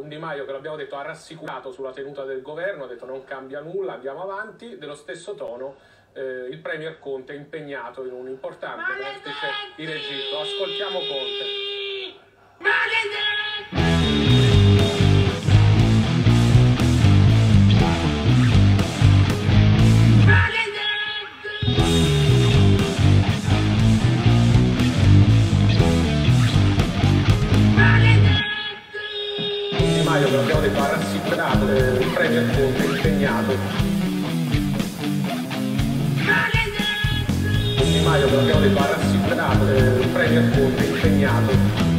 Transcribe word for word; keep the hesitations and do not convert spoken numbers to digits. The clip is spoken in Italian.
un Di Maio che l'abbiamo detto ha rassicurato sulla tenuta del governo, ha detto non cambia nulla, andiamo avanti. Dello stesso tono eh, il Premier Conte è impegnato in un importante vertice in Egitto. Ascoltiamo Conte. Maledetti! Di Maio che l'abbiamo detto ha rassicurato, eh, il Premier Conte è impegnato. Di Maio che l'abbiamo detto ha rassicurato, eh, il Premier Conte è impegnato.